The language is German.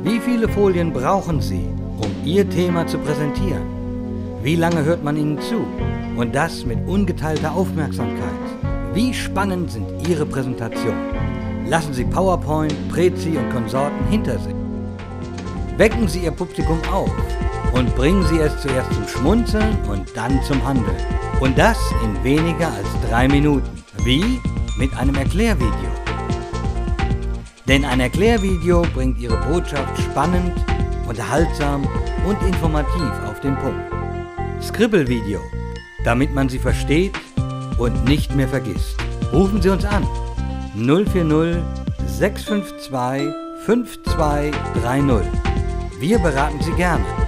Wie viele Folien brauchen Sie, um Ihr Thema zu präsentieren? Wie lange hört man Ihnen zu? Und das mit ungeteilter Aufmerksamkeit. Wie spannend sind Ihre Präsentationen? Lassen Sie PowerPoint, Prezi und Konsorten hinter sich. Wecken Sie Ihr Publikum auf und bringen Sie es zuerst zum Schmunzeln und dann zum Handeln. Und das in weniger als 3 Minuten. Wie? Mit einem Erklärvideo. Denn ein Erklärvideo bringt Ihre Botschaft spannend, unterhaltsam und informativ auf den Punkt. Scribble-Video, damit man sie versteht und nicht mehr vergisst. Rufen Sie uns an 040 652 5230. Wir beraten Sie gerne.